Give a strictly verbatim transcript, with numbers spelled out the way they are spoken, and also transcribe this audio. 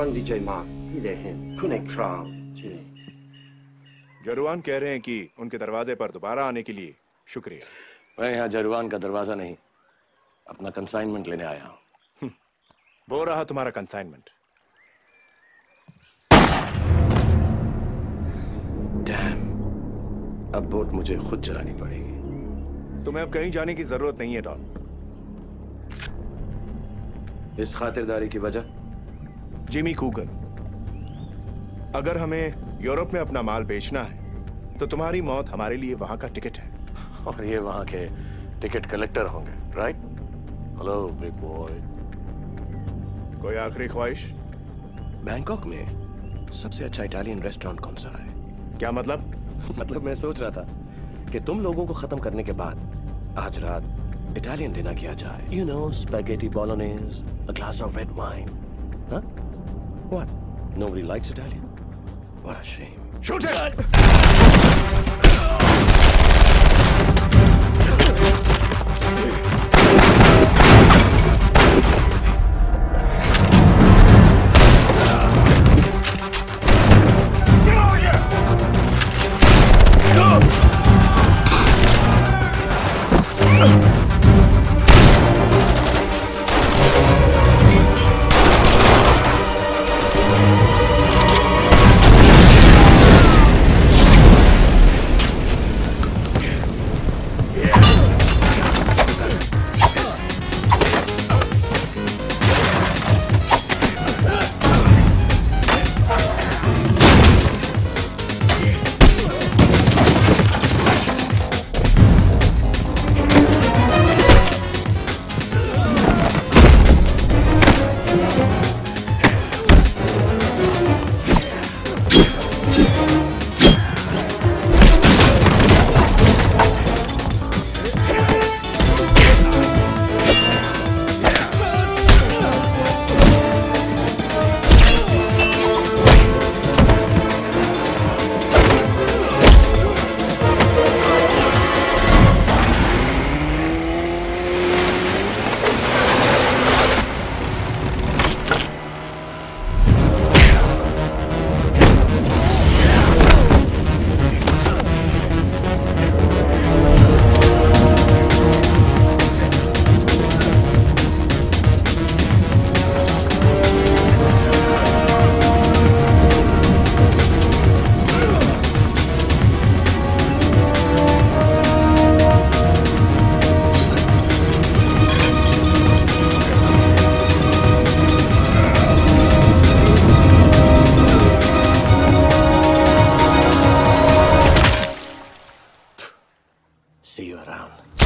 Jurwan di Jai Ma, di de hin, kune kram, chine. जरवान कह रहे हैं कि उनके दरवाजे पर दोबारा आने के लिए शुक्रिया। मैं यहाँ जरवान का दरवाजा नहीं, अपना कंसाइनमेंट लेने आया हूँ। वो रहा तुम्हारा कंसाइनमेंट। डैम, अब बोट मुझे खुद चलानी पड़ेगी। तुम्हें अब कहीं जाने की जरूरत नहीं है डॉन। इस खातिरदारी की वजह? जिमी कूगन, अगर हमें यूरोप में अपना माल बेचना है तो तुम्हारी मौत हमारे लिए वहां का टिकट है। और ये वहां के टिकट कलेक्टर होंगे, राइट? Hello big boy. कोई आखिरी ख्वाहिश? बैंकॉक में सबसे अच्छा इटालियन रेस्टोरेंट कौन सा है? क्या मतलब? मतलब मैं सोच रहा था कि तुम लोगों को खत्म करने के बाद आज रात इटालियन डिनर किया जाए। You know, spaghetti bolognese, a glass of red wine. हाँ? What? Nobody likes Italian? What a shame. Shoot it! See you around.